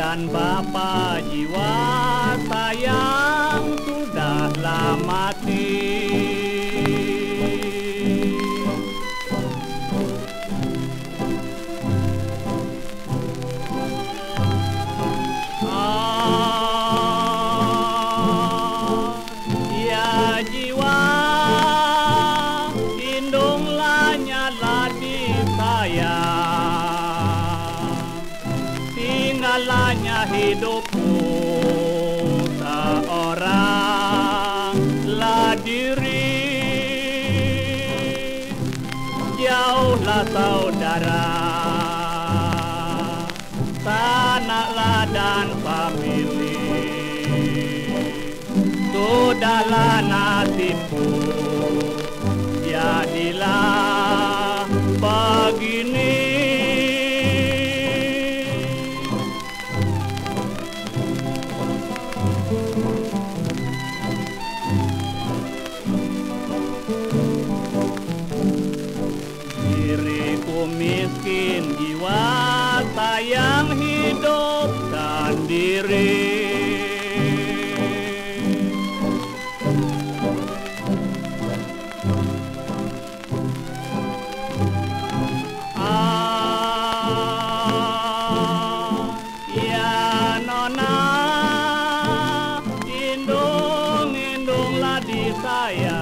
dan Bapak jiwa sayang sudahlah mati. Ya jiwa, lindunglah nyala di saya. Tinggalnya hidupku seorang lah diri. Jauhlah saudara, sanaklah dan famili. Sudahlah nasibku, jadilah begini. Diriku miskin, jiwa sayang hidup sendiri. Ya nona, indung-indunglah di saya.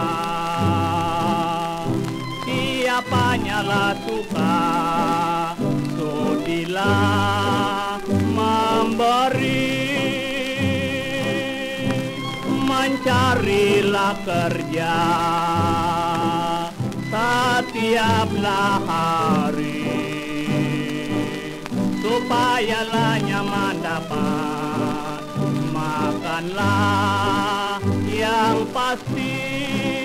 Siapanya lah suka, sudilah memberi. Mencarilah kerja setiaplah hari, supaya lah nyaman dapat makanlah yang pasti.